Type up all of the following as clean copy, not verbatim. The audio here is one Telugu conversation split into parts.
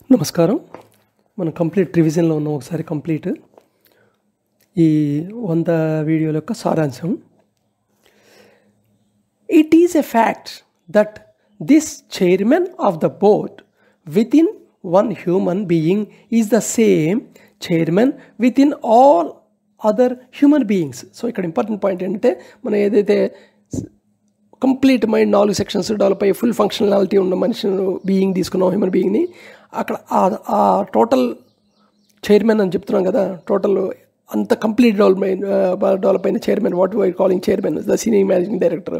నమస్కారం. మనం కంప్లీట్ రివిజన్లో ఉన్నాం. ఒకసారి కంప్లీట్ ఈ 100 వీడియోల యొక్క సారాంశం. It is a fact that this chairman of the board within one human being is the same chairman within all other human beings. So ఇక్కడ ఇంపార్టెంట్ పాయింట్ ఏంటంటే, మనం ఏదైతే కంప్లీట్ మైండ్ 4 సెక్షన్స్ డెవలప్ అయ్యి ఫుల్ ఫంక్షనాలిటీ ఉన్న మనిషి బీయింగ్ తీసుకున్నాం, హ్యూమన్ బీయింగ్ని, అక్కడ ఆ టోటల్ చైర్మన్ అని చెప్తున్నాం కదా, టోటల్ అంత కంప్లీట్ డెవలప్ అయిన chairman, what why calling chairman the senior managing director,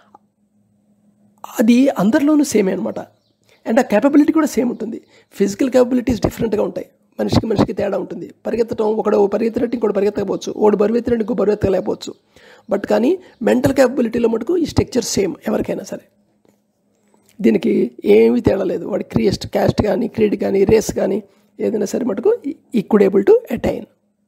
అది అందరిలోనూ సేమే అనమాట. అండ్ ఆ కేపబిలిటీ కూడా సేమ్ ఉంటుంది. ఫిజికల్ కేపబిలిటీస్ డిఫరెంట్గా ఉంటాయి, మనిషికి తేడా ఉంటుంది. పరిగెత్తడం, ఒకడు పరిగెత్తినట్టు ఇంకోటి పరిగెత్తకపోవచ్చు, ఒకడు బరువెత్తినట్టు ఇంకో బరువెత్తలేకపోవచ్చు. బట్ కానీ మెంటల్ కేపబిలిటీలో మటుకు ఈ స్ట్రక్చర్ సేమ్ ఎవరికైనా సరే. దీనికి ఏమీ తేడా లేదు. వాడి క్యాస్ట్ కానీ, క్రీడ్ కానీ, రేస్ కానీ ఏదైనా సరే మటుకు equal able to attain.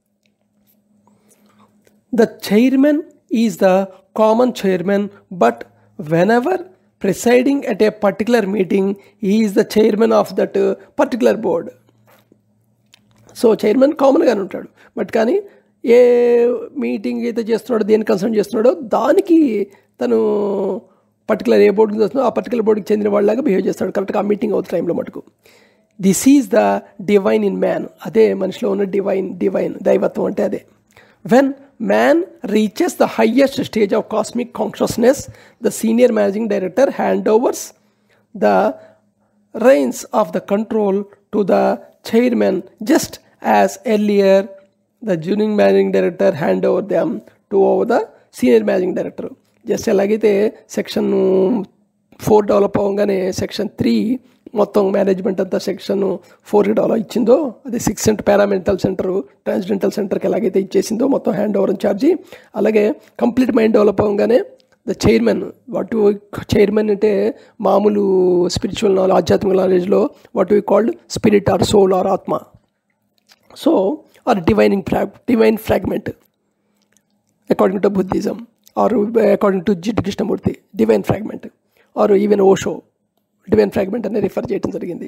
The chairman is the common chairman, but whenever presiding at a particular meeting, he is the chairman of that particular board. So chairman కామన్గానే ఉంటాడు, బట్ కానీ ఏ మీటింగ్ అయితే చేస్తున్నాడో, దేన్ని కన్సల్ట్ చేస్తున్నాడో దానికి తను పర్టికులర్ ఏ బోర్డుకి చేస్తున్నాడో ఆ పర్టికులర్ బోర్డుకి చెందిన వాళ్ళలాగా బిహేవ్ చేస్తాడు కరెక్ట్గా ఆ మీటింగ్ అవుతున్న టైంలో మటుకు. This is the divine in man. అదే మనిషిలో ఉన్న డివైన్ దైవత్వం అంటే అదే. When man reaches the highest stage of cosmic consciousness, the senior managing director handovers the reins of the control to the chairman, just as earlier the junior managing director hand over them to over the senior managing director. Just ఎలాగైతే సెక్షన్ 4 డెవలప్ అవ్వగానే సెక్షన్ 3 మొత్తం మేనేజ్మెంట్ అంతా సెక్షన్ 4కి డెవలప్ ఇచ్చిందో, అది 6 సెంటర్ పారామెంటల్ సెంటర్, ట్రాన్స్డెంటల్ సెంటర్కి ఎలాగైతే ఇచ్చేసిందో మొత్తం హ్యాండ్ ఓవర్ ఛార్జీ, అలాగే కంప్లీట్ మైండ్ డెవలప్ అవ్వగానే ద చైర్మన్, చైర్మన్ అంటే మామూలు స్పిరిచువల్ నాలెడ్జ్, ఆధ్యాత్మిక నాలెడ్జ్లో what we called spirit or soul or atma. So or divine fragment according to Buddhism, or according to Jiddu Krishnamurti divine fragment, or even Osho divine fragment అనేది రిఫర్ చేయడం జరిగింది.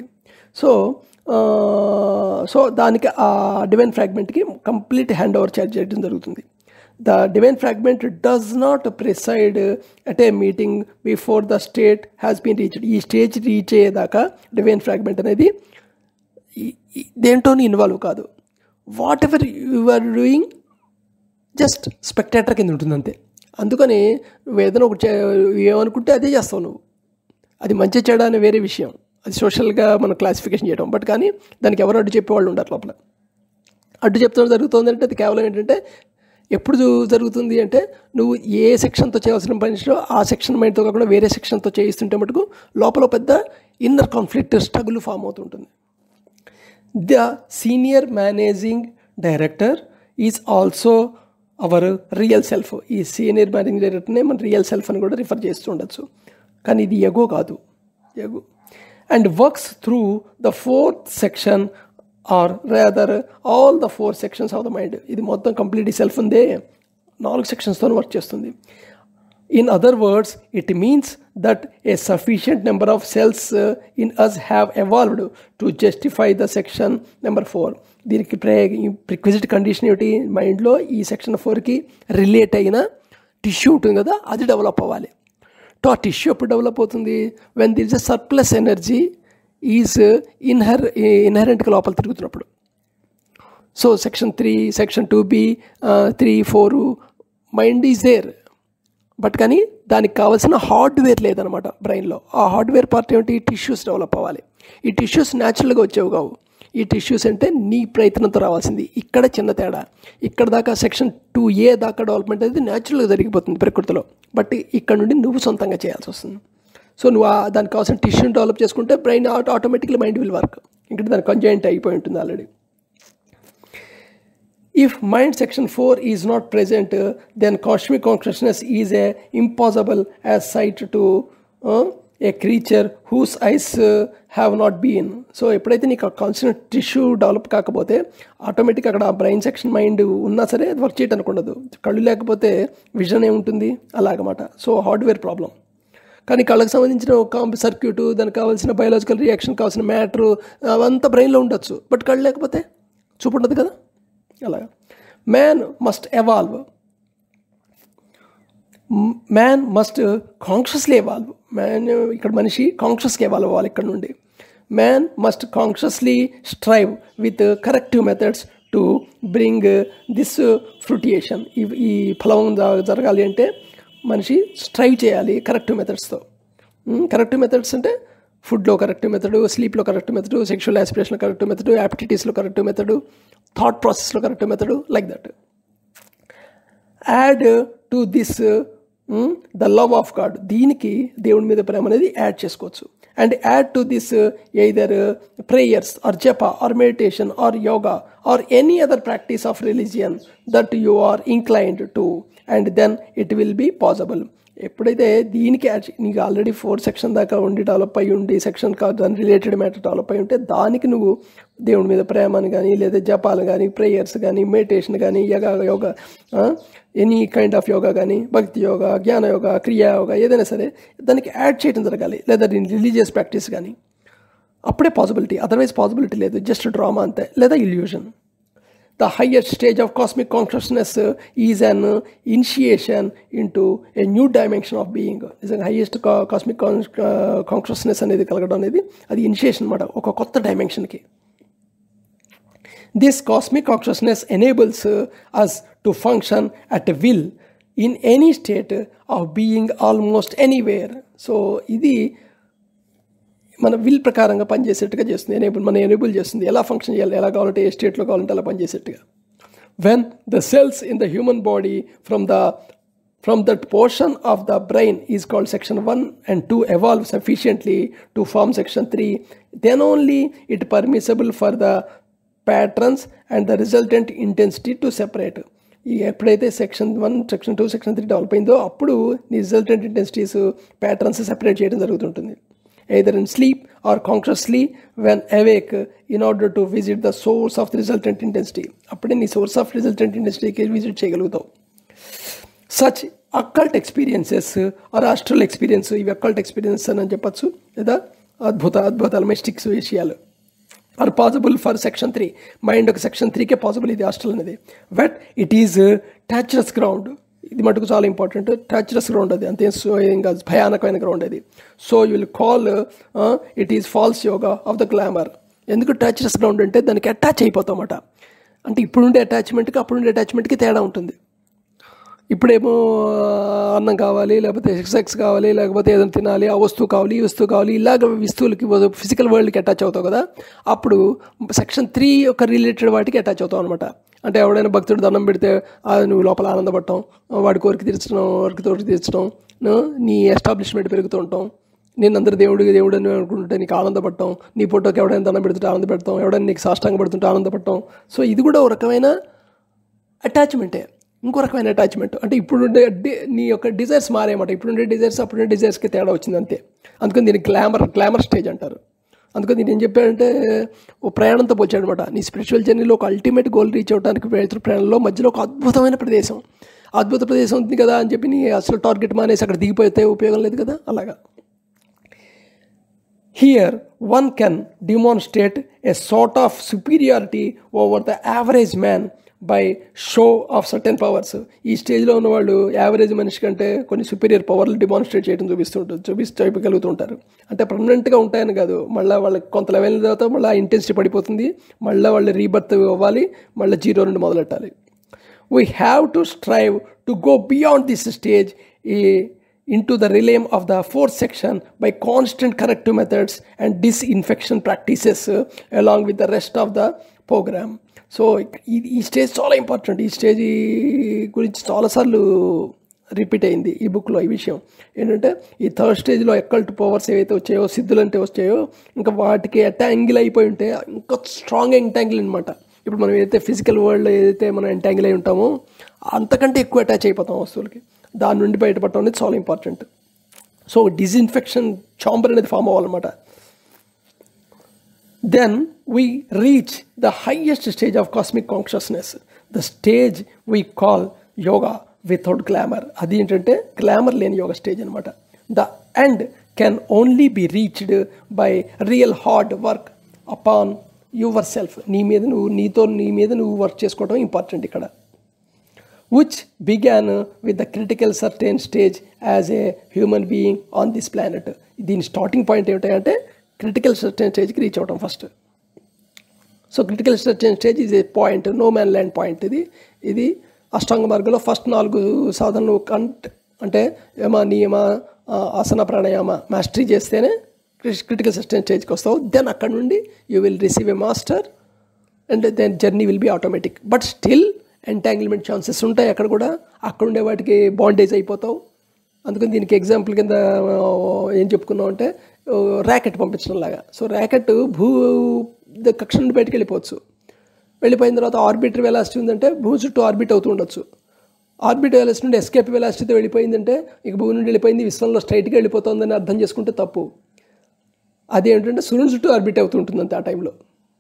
సో దానికి ఆ డివైన్ ఫ్రాగ్మెంట్కి కంప్లీట్ హ్యాండ్ ఓవర్ ఛార్జ్ చేయడం జరుగుతుంది. The divine fragment does not preside at a meeting before the state has been reached. ఈ స్టేజ్ రీచ్ అయ్యేదాకా డివైన్ ఫ్రాగ్మెంట్ అనేది దేంట్లోనూ ఇన్వాల్వ్ కాదు. Whatever you are doing just spectator కింద ఉంటుంది అంతే. అందుకని నువ్వు ఏదైనా ఒకటి ఏమనుకుంటే అదే చేస్తావు నువ్వు. అది మంచి చెడు అనే వేరే విషయం, అది సోషల్గా మనం క్లాసిఫికేషన్ చేయడం. బట్ కానీ దానికి ఎవరు అడ్డు చెప్పేవాళ్ళు ఉండరు లోపల. అడ్డు చెప్తూ జరుగుతుంది అంటే అది కేవలం ఏంటంటే, ఎప్పుడు జరుగుతుంది అంటే, నువ్వు ఏ సెక్షన్తో చేయాల్సిన పనిలో ఆ సెక్షన్ మైండ్తో కాకుండా వేరే సెక్షన్తో చేయిస్తుంటే మటుకు లోపల పెద్ద ఇన్నర్ కాన్ఫ్లిక్ట్ స్ట్రగుల్ ఫామ్ అవుతుంటుంది. The senior managing director is also our real self. ఈ సీనియర్ మేనేజింగ్ డైరెక్టర్నే మన రియల్ సెల్ఫ్ అని కూడా రిఫర్ చేస్తూ ఉండొచ్చు, కానీ ఇది ఎగో కాదు. Ego and works through the 4th section or rather all the 4 sections of the mind. ఇది మొత్తం కంప్లీట్ సెల్ఫ్ ఉందే 4 సెక్షన్స్తో వర్క్ చేస్తుంది. In other words, it means that a sufficient number of cells in us have evolved to justify the section number 4. దీనికి ప్రిక్విజిట్ కండిషన్ ఏమిటి? మైండ్లో ఈ సెక్షన్ 4కి రిలేట్ అయిన టిష్యూ ఉంటుంది కదా, అది డెవలప్ అవ్వాలి. ఆ టిష్యూ ఎప్పుడు డెవలప్ అవుతుంది? When there is a surplus energy is ఇన్హరెంట్గా లోపల తిరుగుతున్నప్పుడు. So section 3, section 2B, 3, 4 mind is there, but కానీ దానికి కావాల్సిన హార్డ్వేర్ లేదనమాట బ్రెయిన్లో. ఆ హార్డ్వేర్ పార్ట్ ఏమిటి? టిష్యూస్ డెవలప్ అవ్వాలి. ఈ టిష్యూస్ న్యాచురల్గా వచ్చేవి కావు. ఈ టిష్యూస్ అంటే నీ ప్రయత్నంతో రావాల్సింది. ఇక్కడ చిన్న తేడా. ఇక్కడ దాకా సెక్షన్ 2A దాకా డెవలప్మెంట్ అనేది న్యాచురల్గా జరిగిపోతుంది ప్రకృతిలో, బట్ ఇక్కడ నుండి నువ్వు సొంతంగా చేయాల్సి వస్తుంది. సో నువ్వు దానికి కావాల్సిన టిష్యూని డెవలప్ చేసుకుంటే brain automatically mind will work. ఇక్కడ దాని కంజాయింట్ అయిపోయి ఉంటుంది already. If mind section 4 is not present, then cosmic consciousness is impossible as sight to a creature whose eyes have not been. So ఎప్పుడైతే నీకు కాన్షియస్ టిష్యూ డెవలప్ కాకపోతే ఆటోమేటిక్ అక్కడ బ్రెయిన్ సెక్షన్ మైండ్ ఉన్నా సరే అది వర్క్ చేయడానికి ఉండదు. కళ్ళు లేకపోతే విజన్ ఏముంటుంది అలాగమాట. So hardware problem. కానీ కళ్ళకు సంబంధించిన సర్క్యూట్, దానికి కావాల్సిన బయాలజికల్ రియాక్షన్ కావాల్సిన మ్యాటరు అవంతా బ్రెయిన్లో ఉండొచ్చు, బట్ కళ్ళు లేకపోతే చూపు ఉండదు కదా. అలాగా man must evolve, man must consciously evolve. Man ఇక్కడ మనిషి కాన్షియస్గా ఎవాల్వ్ అవ్వాలి. ఇక్కడ నుండి man must consciously strive with corrective methods to bring this fruition. ఈ ఫలం జరగాలి అంటే మనిషి స్ట్రైవ్ చేయాలి కరెక్టివ్ మెథడ్స్తో. కరెక్టివ్ మెథడ్స్ అంటే ఫుడ్లో కరెక్టివ్ మెథడు, స్లీప్లో కరెక్టివ్ మెథడు, సెక్షువల్ యాస్పిరేషన్లో కరెక్టివ్ మెథడు, యాప్టిటీస్లో కరెక్టివ్ మెథడు, థాట్ ప్రాసెస్లో corrective method, like that. Add to this the love of God. దీనికి దేవుని మీద ప్రేమ అనేది యాడ్ చేసుకోవచ్చు. And add to this either prayers or japa or meditation or yoga or any other practice of religion that you are inclined to, and then it will be possible. ఎప్పుడైతే దీనికి నీకు ఆల్రెడీ 4 సెక్షన్ దాకా ఉండి డెవలప్ అయ్యి ఉండి సెక్షన్ దాని రిలేటెడ్ మ్యాటర్ డెవలప్ అయ్యి ఉంటే దానికి నువ్వు దేవుడి మీద ప్రేమను కానీ లేదా జపాలు కానీ ప్రేయర్స్ కానీ మెడిటేషన్ కానీ yoga any kind of yoga కానీ భక్తి యోగా, జ్ఞాన యోగా, క్రియా యోగా ఏదైనా సరే దానికి యాడ్ చేయడం జరగాలి, లేదా రిలీజియస్ ప్రాక్టీస్ కానీ. అప్పుడే పాసిబిలిటీ, అదర్వైజ్ పాసిబిలిటీ లేదు, జస్ట్ డ్రామా అంతే, లేదా illusion. The highest stage of cosmic consciousness is an initiation into a new dimension of being. నిజంగా హైయెస్ట్ కాస్మిక్ కాన్షియస్నెస్ అనేది కలగడం అనేది అది ఇనిషియేషన్ అన్నమాట, ఒక కొత్త డైమెన్షన్కి. This cosmic consciousness enables us to function at will in any state of being almost anywhere. So ఇది మన విల్ ప్రకారంగా పనిచేసేట్టుగా చేస్తుంది, ఎనేబుల్ చేస్తుంది. ఎలా ఫంక్షన్ చేయాలి, ఎలా కావాలంటే ఏ స్టేట్లో కావాలంటే అలా పనిచేసేట్టుగా. When the cells in the human body from that portion of the brain is called section 1 and 2 evolve sufficiently to form section 3, then only it permissible for the patterns and the resultant intensity to separate. ఎప్పుడైతే సెక్షన్ 1, సెక్షన్ 2, సెక్షన్ 3 డెవలప్ అయిందో అప్పుడు రిజల్టెంట్ ఇంటెన్సిటీస్ ప్యాటర్న్స్ సెపరేట్ చేయడం జరుగుతుంటుంది. Either in sleep or consciously when awake, in order to visit the source of the resultant intensity. అప్పుడే నీ సోర్స్ ఆఫ్ రిజల్టెంట్ ఇంటెన్సిటీకి విజిట్ చేయగలుగుతావు. Such occult experiences or astral experience, ఇవి అక్కల్ట్ ఎక్స్పీరియన్స్ అని చెప్పచ్చు, లేదా అద్భుతాలు మెస్టిక్స్ విషయాలు are possible for section 3. Mind ఒక సెక్షన్ 3కే పాసిబుల్ ఇది ఆస్ట్రల్ అనేది. But it is treacherous ground. ఇది మటుకు చాలా ఇంపార్టెంట్. టాచరస్ గ్రౌండ్ అది, అంతే ఇంకా భయానకమైన గ్రౌండ్ అది. So you will call it is false yoga of the glamour. ఎందుకు టాచరస్ గ్రౌండ్ అంటే దానికి అటాచ్ అయిపోతామట. అంటే ఇప్పుడుండే అటాచ్మెంట్కి అప్పుడుండే అటాచ్మెంట్కి తేడా ఉంటుంది. ఇప్పుడేమో అన్నం కావాలి, లేకపోతే సెక్స్ కావాలి, లేకపోతే ఏదైనా తినాలి, ఆ వస్తువు కావాలి, ఈ వస్తువు కావాలి, ఇలాగ వస్తువులకి ఫిజికల్ వరల్డ్కి అటాచ్ అవుతావు కదా. అప్పుడు సెక్షన్ 3 యొక్క రిలేటెడ్ వాటికి అటాచ్ అవుతావు అనమాట. అంటే ఎవడైనా భక్తుడు దండం పెడితే నువ్వు లోపల ఆనందపడటం, వాడి కోరిక తీర్చడం, నీ ఎస్టాబ్లిష్మెంట్ పెరుగుతూ ఉంటాం, నేను అందరు దేవుడు అని అనుకుంటుంటే నీకు ఆనందపడటం, నీ ఫోటోకి ఎవడైనా దండం పెడుతుంటే ఆనందపడటం, ఎవడైనా నీకు సాష్టాంగ పడుతుంటే ఆనందపడటం. సో ఇది కూడా ఒక రకమైన అటాచ్మెంటే, ఇంకో రకమైన అటాచ్మెంట్. అంటే ఇప్పుడుండే నీ యొక్క డిజైర్స్ మారేమాట. ఇప్పుడుండే డిజైర్స్ అప్పుడుండే డిజైర్స్కి తేడా వచ్చింది అంతే. అందుకని దీన్ని గ్లామర్ స్టేజ్ అంటారు. అందుకని నేను ఏం చెప్పానంటే ఓ ప్రయాణంతో పోల్చాడనమాట. నీ స్పిరిచువల్ జర్నీలో ఒక అల్టిమేట్ గోల్ రీచ్ అవడానికి ప్రయాణంలో మధ్యలో ఒక అద్భుతమైన ప్రదేశం ఉంది కదా అని చెప్పి నీ అసలు టార్గెట్ మానేసి అక్కడ దిగిపోతే ఉపయోగం లేదు కదా. అలాగా here one can demonstrate a sort of superiority over the average man by show of certain powers. ఈ స్టేజ్లో ఉన్నవాళ్ళు యావరేజ్ మనిషి కంటే కొన్ని సుపీరియర్ పవర్లు డిమాన్స్ట్రేట్ చేయడం చూపించగలుగుతుంటారు. అంటే పర్మనెంట్గా ఉంటాయని కాదు, మళ్ళీ వాళ్ళకి కొంత లెవెల్ తర్వాత మళ్ళీ ఆ ఇంటెన్సిటీ పడిపోతుంది, మళ్ళీ వాళ్ళు రీబర్త్ అవ్వాలి, మళ్ళీ 0 నుండి మొదలెట్టాలి. We have to strive to go beyond this stage into the realm of the 4th section by constant corrective methods and disinfection practices along with the rest of the program. So ఈ స్టేజ్ చాలా ఇంపార్టెంట్. ఈ స్టేజ్ గురించి చాలాసార్లు రిపీట్ అయింది ఈ బుక్లో. ఈ విషయం ఏంటంటే ఈ 3rd స్టేజ్లో ఎక్కల్ట్ పవర్స్ ఏవైతే వచ్చాయో, సిద్ధులు అంటే వచ్చాయో, ఇంకా వాటికి ఎంటాంగిల్ అయిపోయి ఉంటే ఇంకా స్ట్రాంగ్గా ఎంటాంగిల్ అనమాట. ఇప్పుడు మనం ఏదైతే ఫిజికల్ వరల్డ్లో ఏదైతే మనం ఎంటాంగిల్ అయి ఉంటామో అంతకంటే ఎక్కువ అటాచ్ అయిపోతాం వస్తువులకి. దాని నుండి బయటపడటం అనేది చాలా ఇంపార్టెంట్. సో డిస్ఇన్ఫెక్షన్ ఛాంబర్ అనేది ఫామ్ అవ్వాలన్నమాట. Then we reach the highest stage of cosmic consciousness, the stage we call yoga without glamour. అది ఏంటంటే గ్లామర్ లేని యోగా స్టేజ్ అనమాట. The and can only be reached by real hard work upon yourself. నీ మీద నువ్వు వర్క్ చేసుకోవడం ఇంపార్టెంట్ ఇక్కడ. which began with the critical certain stage as a human being on this planet. దీని స్టార్టింగ్ పాయింట్ ఏమిటంటే క్రిటికల్ సర్టెన్ స్టేజ్కి రీచ్ అవడం first. So critical certain stage is a point, no man land point. ఇది అష్టాంగ మార్గంలో ఫస్ట్ 4 సాధనలు అంటే యమ నియమ ఆసన ప్రాణాయామ మాస్టరీ చేస్తేనే క్రిటికల్ సర్టెన్ స్టేజ్కి వస్తావు. దెన్ అక్కడ నుండి you will receive a master and then journey will be automatic. But still entanglement chances ఉంటాయి అక్కడ కూడా. అక్కడ ఉండే వాటికి బాండేజ్ అయిపోతావు. అందుకని దీనికి ఎగ్జాంపుల్ కింద ఏం చెప్పుకున్నాం అంటే ర్యాకెట్ పంపించడం లాగా. సో ర్యాకెట్ కక్ష నుండి బయటకు వెళ్ళిపోయిన తర్వాత ఆర్బిటర్ వెలాసిటీ ఉందంటే భూమి చుట్టూ ఆర్బిట్ అవుతూ ఉండొచ్చు. ఆర్బిట్ వెలాసిటీ నుండి ఎస్కేప్ వెలాసిటీతో వెళ్ళిపోయిందంటే ఇక భూమి నుండి వెళ్ళిపోయింది, విశ్వంలో స్ట్రైట్గా వెళ్ళిపోతుందని అర్థం చేసుకుంటే తప్పు. అదేంటంటే సూర్యుని చుట్టూ ఆర్బిట్ అవుతూ ఉంటుందంటే ఆ టైంలో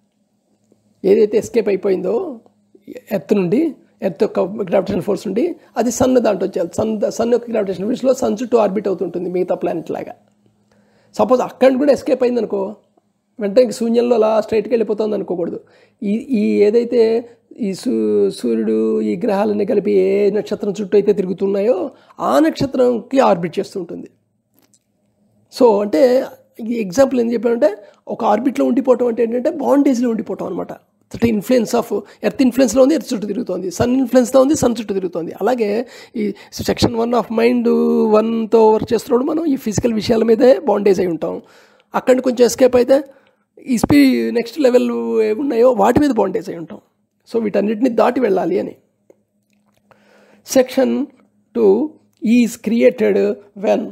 ఏదైతే ఎస్కేప్ అయిపోయిందో ఎర్త్ నుండి, ఎర్త్ యొక్క గ్రావిటేషనల్ ఫోర్స్ నుండి, అది సన్ దాంట్లో వచ్చేది. సన్ యొక్క గ్రావిటేషనల్ ఫోర్స్లో సన్ చుట్టూ ఆర్బిట్ అవుతుంటుంది మిగతా ప్లానెట్ లాగా. సపోజ్ అక్కడ కూడా ఎస్కేప్ అయింది అనుకో, వెంటనే ఇంక శూన్యంలో అలా స్ట్రైట్గా వెళ్ళిపోతుంది అనుకోకూడదు. ఈ ఏదైతే ఈ సూర్యుడు ఈ గ్రహాలన్నీ కలిపి ఏ నక్షత్రం చుట్టూ అయితే తిరుగుతున్నాయో ఆ నక్షత్రంకి ఆర్బిట్ చేస్తుంటుంది. సో అంటే ఈ ఎగ్జాంపుల్ ఏం చెప్పానంటే ఒక ఆర్బిట్లో ఉండిపోవటం అంటే ఏంటంటే బాండేజ్లో ఉండిపోవటం అనమాట. ఇన్ఫ్లుయెన్స్ ఆఫ్ ఎర్త్ ఇన్ఫ్లుయెన్స్లో ఉంది, ఎర్త్ చుట్టూ తిరుగుతుంది. సన్ ఇన్ఫ్లుయెన్స్లో ఉంది, సన్ చుట్టూ తిరుగుతుంది. అలాగే ఈ సెక్షన్ 1 ఆఫ్ మైండ్ 1తో వర్క్ చేస్తున్నాడు మనం ఈ ఫిజికల్ విషయాల మీదే బాండేజ్ అయి ఉంటాం. అక్కడి కొంచెం ఎస్కేప్ అయితే ఈ నెక్స్ట్ లెవెల్ ఏమున్నాయో వాటి మీద బాండేజ్ అయి ఉంటాం. సో వీటన్నిటిని దాటి వెళ్ళాలి అని. Section 2 is created when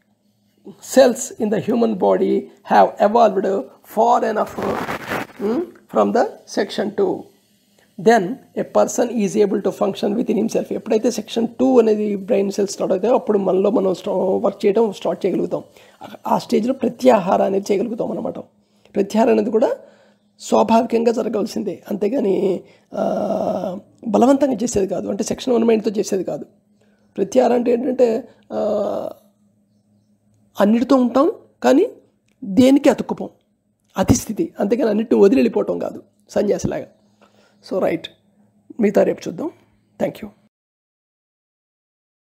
cells in the human body have evolved far enough from the section 2. Then a person is able to function within himself. ఎప్పుడైతే సెక్షన్ 2 అనేది బ్రెయిన్ సెల్స్ స్టార్ట్ అవుతాయో అప్పుడు మనలో మనం వర్క్ చేయడం స్టార్ట్ చేయగలుగుతాం. ఆ స్టేజ్లో ప్రత్యాహారం అనేది చేయగలుగుతాం అన్నమాట. ప్రత్యాహారం అనేది కూడా స్వాభావికంగా జరగవలసిందే, అంతేగాని బలవంతంగా చేసేది కాదు. అంటే సెక్షన్ 1 మైండ్తో చేసేది కాదు. ప్రత్యాహారం అంటే ఏంటంటే అన్నిటితో ఉంటాం కానీ దేనికి అతుక్కుపోం, అతి స్థితి. అంతేగాని అన్నిటిని వదిలి వెళ్ళిపోవటం కాదు సన్యాసిలాగా. సో రైట్, మిగతా రేపు చూద్దాం. Thank you.